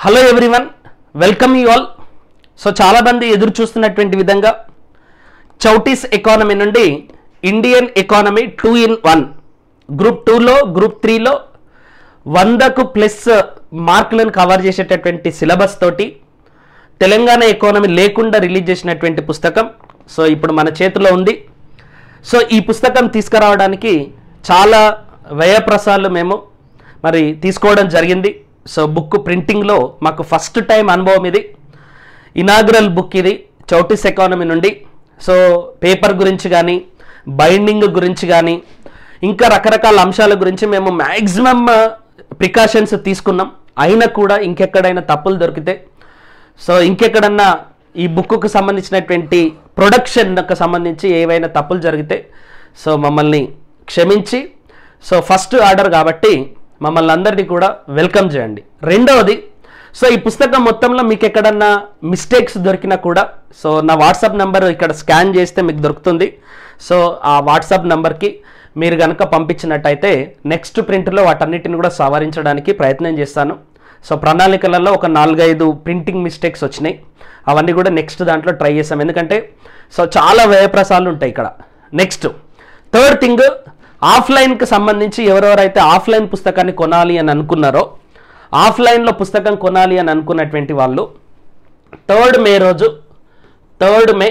Hello everyone, welcome you all. So చాలా మంది ఎదురు చూస్తున్నటువంటి విధంగా చౌటీస్ ఎకానమీ నుండి ఇండియన్ ఎకానమీ 2-in-1 గ్రూప్ 2లో గ్రూప్ 3లో 100కు ప్లస్ మార్కులను కవర్ చేసేటటువంటి సిలబస్ తోటి తెలంగాణ ఎకానమీ లేకుండా రిలీజ్ చేసినటువంటి పుస్తకం సో ఇప్పుడు మన చేతిలో ఉంది. సో ఈ పుస్తకం తీసుకురావడానికి చాలా వ్యయప్రసాలు మేము తీసుకోవడం జరిగింది. సో బుక్ ప్రింటింగ్లో మాకు ఫస్ట్ టైం అనుభవం, ఇది ఇనాగ్రల్ బుక్, ఇది చౌటీస్ ఎకానమీ నుండి. సో పేపర్ గురించి కానీ బైండింగ్ గురించి కానీ ఇంకా రకరకాల అంశాల గురించి మేము మ్యాక్సిమం ప్రికాషన్స్ తీసుకున్నాం. అయినా కూడా ఇంకెక్కడైనా తప్పులు దొరికితే, సో ఇంకెక్కడన్నా ఈ బుక్కు సంబంధించినటువంటి ప్రొడక్షన్కు సంబంధించి ఏవైనా తప్పులు జరిగితే సో మమ్మల్ని క్షమించి, సో ఫస్ట్ ఆర్డర్ కాబట్టి మమ్మల్ని అందరినీ కూడా వెల్కమ్ చేయండి. రెండవది, సో ఈ పుస్తకం మొత్తంలో మీకు ఎక్కడన్నా మిస్టేక్స్ దొరికినా కూడా సో నా వాట్సాప్ నెంబర్ ఇక్కడ స్కాన్ చేస్తే మీకు దొరుకుతుంది. సో ఆ వాట్సాప్ నెంబర్కి మీరు కనుక పంపించినట్టయితే నెక్స్ట్ ప్రింట్లో వాటన్నిటిని కూడా సవరించడానికి ప్రయత్నం చేస్తాను. సో ప్రణాళికలలో ఒక 4-5 ప్రింటింగ్ మిస్టేక్స్ వచ్చినాయి, అవన్నీ కూడా నెక్స్ట్ దాంట్లో ట్రై చేస్తాం. ఎందుకంటే సో చాలా వ్యయప్రసాలు ఉంటాయి ఇక్కడ. నెక్స్ట్ థర్డ్ థింగ్, ఆఫ్లైన్కి సంబంధించి ఎవరెవరైతే ఆఫ్లైన్ పుస్తకాన్ని కొనాలి అని అనుకున్నారో, ఆఫ్లైన్లో పుస్తకం కొనాలి అని అనుకున్నటువంటి వాళ్ళు 3rd మే రోజు 3rd మే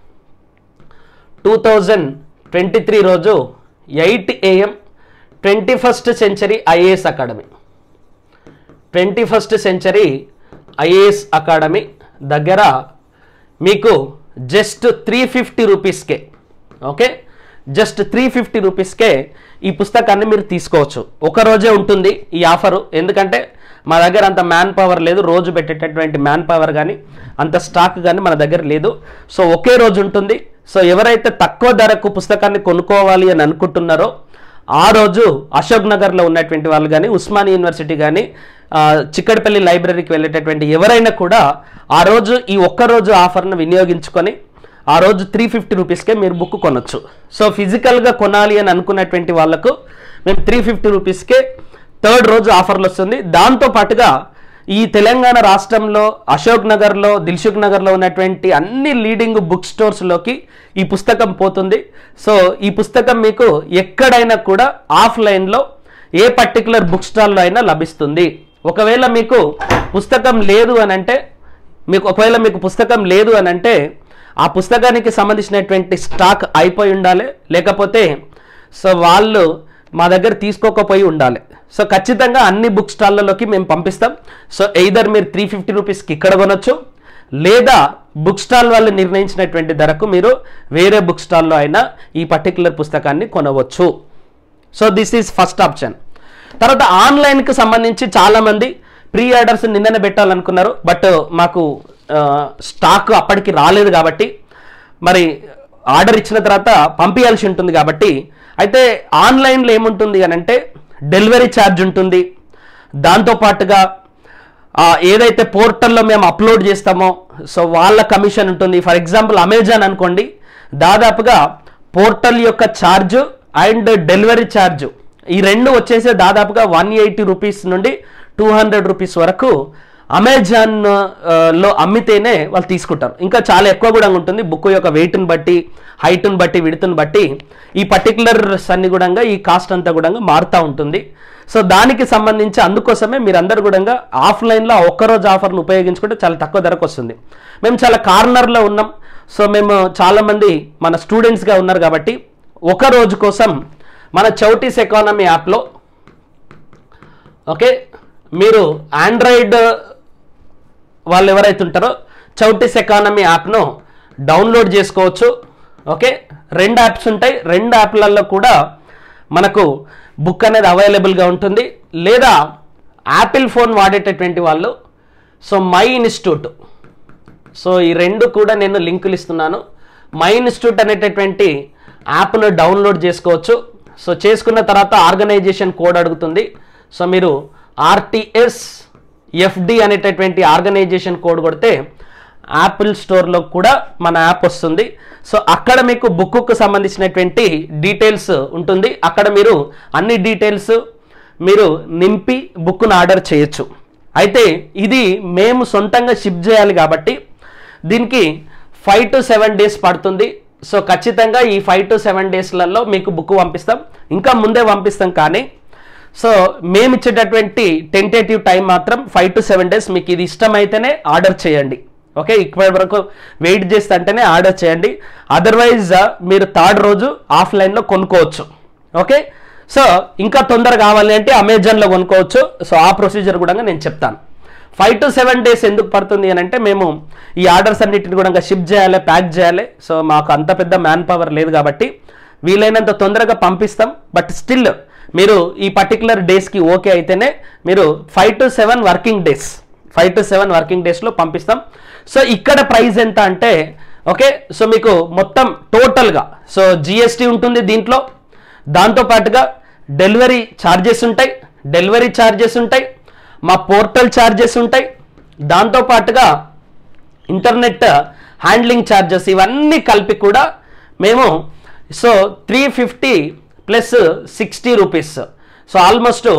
2023 రోజు 8 AM 21st century IAS academy 21st century IAS academy దగ్గర మీకు జస్ట్ 350 రూపీస్కే, ఓకే, జస్ట్ 350 రూపీస్కే ఈ పుస్తకాన్ని మీరు తీసుకోవచ్చు. ఒక రోజే ఉంటుంది ఈ ఆఫరు, ఎందుకంటే మా దగ్గర అంత మ్యాన్ పవర్ లేదు, రోజు పెట్టేటటువంటి మ్యాన్ పవర్ కానీ అంత స్టాక్ కానీ మన దగ్గర లేదు. సో ఒకే రోజు ఉంటుంది. సో ఎవరైతే తక్కువ ధరకు పుస్తకాన్ని కొనుక్కోవాలి అని అనుకుంటున్నారో ఆ రోజు అశోక్ నగర్లో ఉన్నటువంటి వాళ్ళు కానీ, ఉస్మానియా యూనివర్సిటీ కానీ, చిక్కడపల్లి లైబ్రరీకి వెళ్ళేటటువంటి ఎవరైనా కూడా ఆ రోజు ఈ ఒక్కరోజు ఆఫర్ను వినియోగించుకొని ఆ రోజు 350 రూపీస్కే మీరు బుక్ కొనొచ్చు. సో ఫిజికల్గా కొనాలి అని అనుకున్నటువంటి వాళ్ళకు మేము 350 రూపీస్కే 3rd రోజు ఆఫర్లు వస్తుంది. దాంతోపాటుగా ఈ తెలంగాణ రాష్ట్రంలో అశోక్ నగర్లో, దిల్సుఖ్ నగర్లో ఉన్నటువంటి అన్ని లీడింగ్ బుక్ స్టోర్స్లోకి ఈ పుస్తకం పోతుంది. సో ఈ పుస్తకం మీకు ఎక్కడైనా కూడా ఆఫ్లైన్లో ఏ పర్టికులర్ బుక్ స్టాల్లో అయినా లభిస్తుంది. ఒకవేళ మీకు పుస్తకం లేదు అని అంటే ఆ పుస్తకానికి సంబంధించినటువంటి స్టాక్ అయిపోయి ఉండాలి, లేకపోతే సో వాళ్ళు మా దగ్గర తీసుకోకపోయి ఉండాలి. సో ఖచ్చితంగా అన్ని బుక్ స్టాళ్ళలోకి మేము పంపిస్తాం. సో ఎయిదర్ మీరు 350 రూపీస్కి ఇక్కడ కొనొచ్చు, లేదా బుక్ స్టాల్ వాళ్ళు నిర్ణయించినటువంటి ధరకు మీరు వేరే బుక్ స్టాల్లో అయినా ఈ పర్టికులర్ పుస్తకాన్ని కొనవచ్చు. So this is first option. తర్వాత ఆన్లైన్కి సంబంధించి చాలామంది ప్రీ ఆర్డర్స్ నిన్ననే పెట్టాలనుకున్నారు, బట్ మాకు స్టాక్ అప్పటికి రాలేదు కాబట్టి మరి ఆర్డర్ ఇచ్చిన తర్వాత పంపించాల్సి ఉంటుంది. కాబట్టి అయితే ఆన్లైన్లో ఏముంటుంది అని అంటే డెలివరీ ఛార్జ్ ఉంటుంది, దాంతోపాటుగా ఏదైతే పోర్టల్లో మేము అప్లోడ్ చేస్తామో సో వాళ్ళ కమిషన్ ఉంటుంది. ఫర్ ఎగ్జాంపుల్ అమెజాన్ అనుకోండి, దాదాపుగా పోర్టల్ యొక్క ఛార్జ్ అండ్ డెలివరీ ఛార్జ్ ఈ రెండు వచ్చేసి దాదాపుగా 180 రూపీస్ నుండి 200 రూపీస్ వరకు అమెజాన్లో అమ్మితేనే వాళ్ళు తీసుకుంటారు. ఇంకా చాలా ఎక్కువ కూడా ఉంటుంది, బుక్ యొక్క వెయిట్ని బట్టి, హైట్ని బట్టి, విడ్త్ని బట్టి ఈ పర్టికులర్స్ అన్ని కూడా ఈ కాస్ట్ అంతా కూడా మారుతూ ఉంటుంది. సో దానికి సంబంధించి అందుకోసమే మీరందరూ కూడా ఆఫ్లైన్లో ఒక్కరోజు ఆఫర్ను ఉపయోగించుకుంటే చాలా తక్కువ ధరకు వస్తుంది. మేము చాలా కార్నర్లో ఉన్నాం. సో మేము చాలామంది మన స్టూడెంట్స్గా ఉన్నారు కాబట్టి ఒక రోజు కోసం మన చౌటీస్ ఎకానమీ యాప్లో, ఓకే, మీరు ఆండ్రాయిడ్ వాళ్ళు ఎవరైతే ఉంటారో చౌటీస్ ఎకానమీ యాప్ను డౌన్లోడ్ చేసుకోవచ్చు. ఓకే, 2 యాప్స్ ఉంటాయి, 2 యాప్లలో కూడా మనకు బుక్ అనేది అవైలబుల్గా ఉంటుంది. లేదా యాపిల్ ఫోన్ వాడేటటువంటి వాళ్ళు సో మై ఇన్స్టిట్యూట్, సో ఈ 2 కూడా నేను లింకులు ఇస్తున్నాను. మై ఇన్స్టిట్యూట్ అనేటటువంటి యాప్ను డౌన్లోడ్ చేసుకోవచ్చు. సో చేసుకున్న తర్వాత ఆర్గనైజేషన్ కోడ్ అడుగుతుంది. సో మీరు RTSFD అనేటటువంటి ఆర్గనైజేషన్ కోడ్ కొడితే యాపిల్ స్టోర్లో కూడా మన యాప్ వస్తుంది. సో అక్కడ మీకు బుక్కు సంబంధించినటువంటి డీటెయిల్స్ ఉంటుంది. అక్కడ మీరు అన్ని డీటెయిల్స్ మీరు నింపి బుక్ను ఆర్డర్ చేయొచ్చు. అయితే ఇది మేము సొంతంగా షిప్ చేయాలి కాబట్టి దీనికి 5 to 7 days పడుతుంది. సో ఖచ్చితంగా ఈ 5 to 7 daysలలో మీకు బుక్ పంపిస్తాం, ఇంకా ముందే పంపిస్తాం. కానీ సో మేము ఇచ్చేటటువంటి టెంటేటివ్ టైం మాత్రం 5 to 7 days. మీకు ఇది ఇష్టమైతేనే ఆర్డర్ చేయండి. ఓకే, ఇప్పటి వరకు వెయిట్ చేస్తే అంటేనే ఆర్డర్ చేయండి. అదర్వైజ్ మీరు 3rd రోజు ఆఫ్లైన్లో కొనుక్కోవచ్చు. ఓకే, సో ఇంకా తొందర కావాలి అంటే అమెజాన్లో కొనుక్కోవచ్చు. సో ఆ ప్రొసీజర్ కూడా నేను చెప్తాను. 5 to 7 days ఎందుకు పడుతుంది అని అంటే మేము ఈ ఆర్డర్స్ అన్నిటిని కూడా షిప్ చేయాలి, ప్యాక్ చేయాలి. సో మాకు అంత పెద్ద మ్యాన్ పవర్ లేదు కాబట్టి వీలైనంత తొందరగా పంపిస్తాం. బట్ స్టిల్ మీరు ఈ పర్టికులర్ డేస్కి ఓకే అయితేనే మీరు 5 to 7 working days 5 to 7 working డేస్లో పంపిస్తాం. సో ఇక్కడ ప్రైస్ ఎంత అంటే ఓకే, సో మీకు మొత్తం టోటల్గా సో జిఎస్టీ ఉంటుంది దీంట్లో, దాంతోపాటుగా డెలివరీ ఛార్జెస్ ఉంటాయి, మా పోర్టల్ ఛార్జెస్ ఉంటాయి, దాంతోపాటుగా ఇంటర్నెట్ హ్యాండ్లింగ్ ఛార్జెస్ ఇవన్నీ కలిపి కూడా మేము so 350 plus 60 rupees, so almost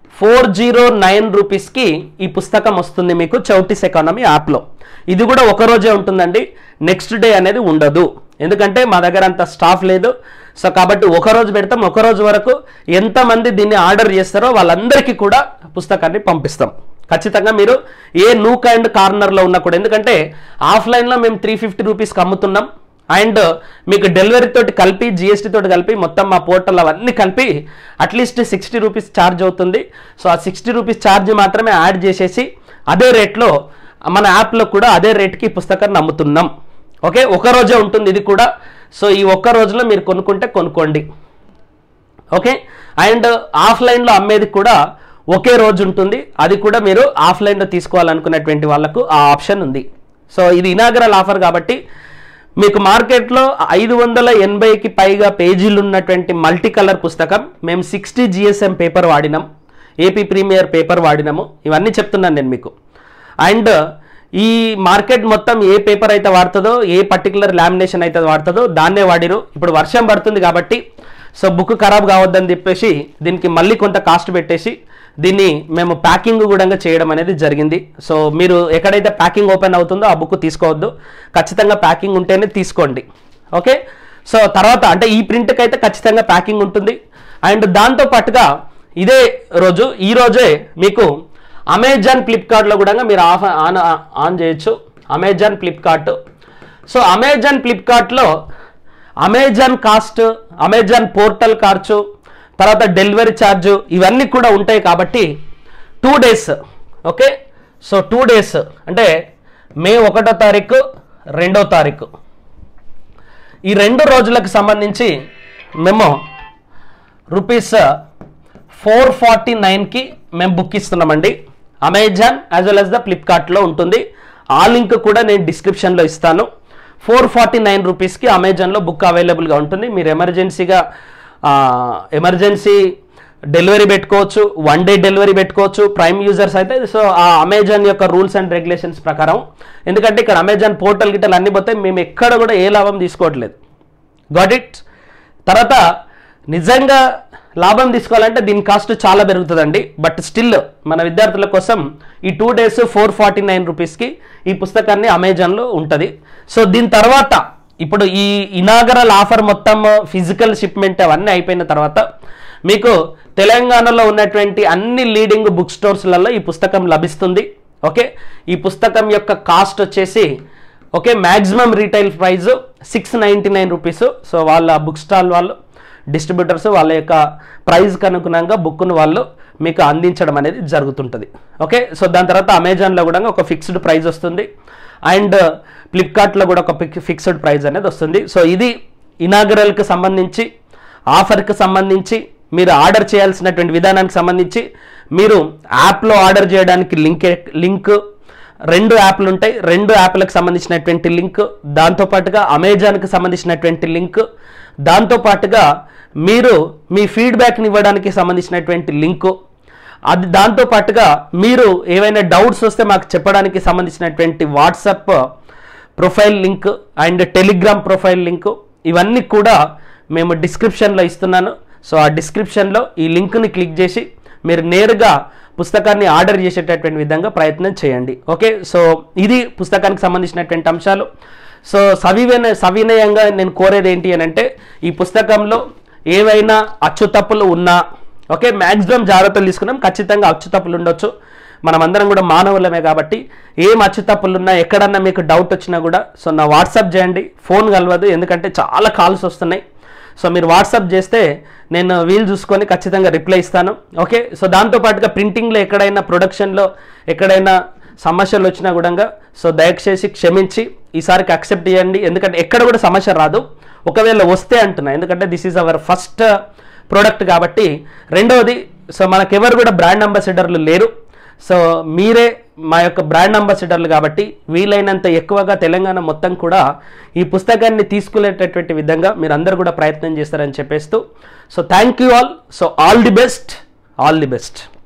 409 రూపీస్కి ఈ పుస్తకం వస్తుంది మీకు చౌటీస్ ఎకానమీ యాప్లో. ఇది కూడా ఒక రోజే ఉంటుందండి, నెక్స్ట్ డే అనేది ఉండదు, ఎందుకంటే మా దగ్గర అంత స్టాఫ్ లేదు. సో కాబట్టి ఒక రోజు పెడతాం, ఒక రోజు వరకు ఎంతమంది దీన్ని ఆర్డర్ చేస్తారో వాళ్ళందరికీ కూడా పుస్తకాన్ని పంపిస్తాం. ఖచ్చితంగా మీరు ఏ నూక్ అండ్ కార్నర్లో ఉన్నా కూడా, ఎందుకంటే ఆఫ్లైన్లో మేము 350 రూపీస్కి అమ్ముతున్నాం, అండ్ మీకు డెలివరీ తోటి కలిపి జిఎస్టీ తోటి కలిపి మొత్తం మా పోర్టల్ అవన్నీ కలిపి అట్లీస్ట్ 60 రూపీస్ ఛార్జ్ అవుతుంది. సో ఆ 60 రూపీస్ ఛార్జ్ మాత్రమే యాడ్ చేసేసి అదే రేట్లో మన యాప్లో కూడా అదే రేట్కి పుస్తకాన్ని అమ్ముతున్నాం. ఓకే, ఒక రోజే ఉంటుంది ఇది కూడా. సో ఈ ఒక్క రోజులో మీరు కొనుక్కుంటే కొనుక్కోండి. ఓకే, అండ్ ఆఫ్లైన్లో అమ్మేది కూడా ఒకే రోజు ఉంటుంది, అది కూడా మీరు ఆఫ్లైన్లో తీసుకోవాలనుకునేటువంటి వాళ్ళకు ఆ ఆప్షన్ ఉంది. సో ఇది ఇనాగరల్ ఆఫర్ కాబట్టి మీకు మార్కెట్లో 580కి పైగా పేజీలు ఉన్నటువంటి మల్టీ కలర్ పుస్తకం మేము 60 GSM పేపర్ వాడినాం, ఏపీ ప్రీమియర్ పేపర్ వాడినాము, ఇవన్నీ చెప్తున్నాను నేను మీకు. అండ్ ఈ మార్కెట్ మొత్తం ఏ పేపర్ అయితే వాడుతుందో, ఏ పర్టికులర్ లామినేషన్ అయితే వాడుతుందో దాన్నే వాడిరు. ఇప్పుడు వర్షం పడుతుంది కాబట్టి సో బుక్ ఖరాబ్ కావద్దని చెప్పేసి దీనికి మళ్ళీ కొంత కాస్ట్ పెట్టేసి దీన్ని మేము ప్యాకింగ్ కూడా చేయడం అనేది జరిగింది. సో మీరు ఎక్కడైతే ప్యాకింగ్ ఓపెన్ అవుతుందో ఆ బుక్ తీసుకోవద్దు, ఖచ్చితంగా ప్యాకింగ్ ఉంటేనే తీసుకోండి. ఓకే, సో తర్వాత అంటే ఈ ప్రింట్కి అయితే ఖచ్చితంగా ప్యాకింగ్ ఉంటుంది. అండ్ దాంతోపాటుగా ఇదే రోజు ఈ రోజే మీకు అమెజాన్ ఫ్లిప్కార్ట్లో కూడా మీరు ఆన్ చేయొచ్చు, అమెజాన్ ఫ్లిప్కార్ట్. సో అమెజాన్ ఫ్లిప్కార్ట్లో అమెజాన్ కాస్ట్, అమెజాన్ పోర్టల్ ఖర్చు, తర్వాత డెలివరీ ఛార్జ్ ఇవన్నీ కూడా ఉంటాయి కాబట్టి 2 days. ఓకే, సో 2 days అంటే మే 1వ తారీఖు 2వ తారీఖు ఈ 2 రోజులకు సంబంధించి మేము రూపీస్ 449కి మేము బుక్ ఇస్తున్నామండి. Amazon as well as the ఫ్లిప్కార్ట్లో ఉంటుంది, ఆ లింక్ కూడా నేను డిస్క్రిప్షన్లో ఇస్తాను. 449 రూపీస్కి అమెజాన్లో బుక్ అవైలబుల్గా ఉంటుంది. మీరు ఎమర్జెన్సీ డెలివరీ పెట్టుకోవచ్చు, 1 day డెలివరీ పెట్టుకోవచ్చు ప్రైమ్ యూజర్స్ అయితే. సో ఆ అమెజాన్ యొక్క రూల్స్ అండ్ రెగ్యులేషన్స్ ప్రకారం, ఎందుకంటే ఇక్కడ అమెజాన్ పోర్టల్ గిట్టలు అన్ని పోతే మేము ఎక్కడ కూడా ఏ లాభం తీసుకోవట్లేదు. Got it. తర్వాత నిజంగా లాభం తీసుకోవాలంటే దీని కాస్ట్ చాలా పెరుగుతుందండి. బట్ స్టిల్ మన విద్యార్థుల కోసం ఈ 2 days 449 రూపీస్కి ఈ పుస్తకాన్ని అమెజాన్లో ఉంటుంది. సో దీని తర్వాత ఇప్పుడు ఈ ఇనాగరల్ ఆఫర్ మొత్తం ఫిజికల్ షిప్మెంట్ అవన్నీ అయిపోయిన తర్వాత మీకు తెలంగాణలో ఉన్నటువంటి అన్ని లీడింగ్ బుక్ స్టోర్స్లలో ఈ పుస్తకం లభిస్తుంది. ఓకే, ఈ పుస్తకం యొక్క కాస్ట్ వచ్చేసి okay maximum retail price 699 rupees. So వాళ్ళ బుక్ స్టాల్ వాళ్ళు డిస్ట్రిబ్యూటర్స్ వాళ్ళ యొక్క ప్రైస్కి అనుగుణంగా బుక్ను వాళ్ళు మీకు అందించడం అనేది జరుగుతుంటుంది. ఓకే, సో దాని తర్వాత అమెజాన్లో కూడా ఒక ఫిక్స్డ్ ప్రైస్ వస్తుంది, అండ్ ఫ్లిప్కార్ట్లో కూడా ఒక ఫిక్స్డ్ ప్రైస్ అనేది వస్తుంది. సో ఇది ఇనాగరల్కి సంబంధించి, ఆఫర్కి సంబంధించి, మీరు ఆర్డర్ చేయాల్సినటువంటి విధానానికి సంబంధించి. మీరు యాప్లో ఆర్డర్ చేయడానికి లింక్ 2 యాప్లు ఉంటాయి, 2 యాప్లకు సంబంధించినటువంటి లింక్, దాంతోపాటుగా అమెజాన్కి సంబంధించినటువంటి లింక్, దాంతోపాటుగా మీరు మీ ఫీడ్బ్యాక్ని ఇవ్వడానికి సంబంధించినటువంటి లింకు, అది దాంతోపాటుగా మీరు ఏవైనా డౌట్స్ వస్తే మాకు చెప్పడానికి సంబంధించినటువంటి WhatsApp profile link and Telegram profile link, ఇవన్నీ కూడా మేము డిస్క్రిప్షన్లో ఇస్తున్నాను. సో ఆ డిస్క్రిప్షన్లో ఈ లింక్ని క్లిక్ చేసి మీరు నేరుగా పుస్తకాన్ని ఆర్డర్ చేసేటటువంటి విధంగా ప్రయత్నం చేయండి. ఓకే, సో ఇది పుస్తకానికి సంబంధించినటువంటి అంశాలు. సో సవినయంగా నేను కోరేది ఏంటి అని అంటే, ఈ పుస్తకంలో ఏవైనా అచ్చుతప్పులు ఉన్నా, ఓకే, మ్యాక్సిమం జాగ్రత్తలు తీసుకున్నాం, ఖచ్చితంగా అచ్చుతప్పులు ఉండొచ్చు, మనమందరం కూడా మానవులమే కాబట్టి ఏం అచ్చుతప్పులు ఉన్నా ఎక్కడన్నా మీకు డౌట్ వచ్చినా కూడా సో నా వాట్సాప్ చేయండి, ఫోన్ కలవదు, ఎందుకంటే చాలా కాల్స్ వస్తున్నాయి. సో మీరు వాట్సాప్ చేస్తే నేను వీలు చూసుకొని ఖచ్చితంగా రిప్లై ఇస్తాను. ఓకే, సో దాంతోపాటుగా ప్రింటింగ్లో ఎక్కడైనా ప్రొడక్షన్లో ఎక్కడైనా సమస్యలు వచ్చినా కూడా సో దయచేసి క్షమించి ఈసారికి యాక్సెప్ట్ చేయండి, ఎందుకంటే ఎక్కడ కూడా సమస్య రాదు, ఒకవేళ వస్తే అంటున్నా, ఎందుకంటే this is our first product కాబట్టి. రెండవది, సో మనకెవరు కూడా బ్రాండ్ అంబాసిడర్లు లేరు, సో మీరే మా యొక్క బ్రాండ్ అంబాసిడర్లు కాబట్టి వీలైనంత ఎక్కువగా తెలంగాణ మొత్తం కూడా ఈ పుస్తకాన్ని తీసుకునేటటువంటి విధంగా మీరు అందరూ కూడా ప్రయత్నం చేస్తారని చెప్పేస్తూ, so thank you all. So all the best.